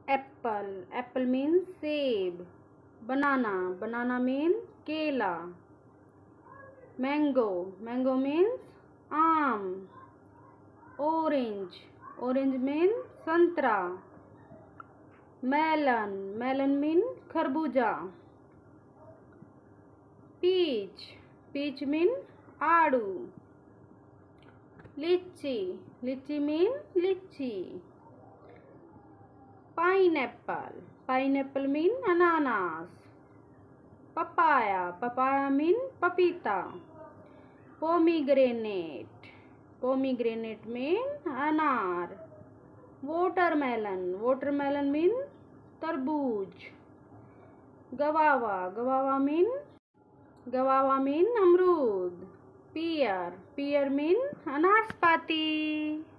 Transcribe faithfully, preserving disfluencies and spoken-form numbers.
Apple, apple means सेब. Banana, banana means केला. Mango, mango means आम. Orange, orange means संतरा. Melon, melon means खरबूजा. Peach, peach means आड़ू. लीची, लीची means लीची. Pineapple, pineapple means अनानास. Papaya, papaya means पपीता. Pomegranate, pomegranate means अनार. Watermelon, watermelon means तरबूज. Guava, guava means guava means अमरूद. Pear, pear means नाशपाती.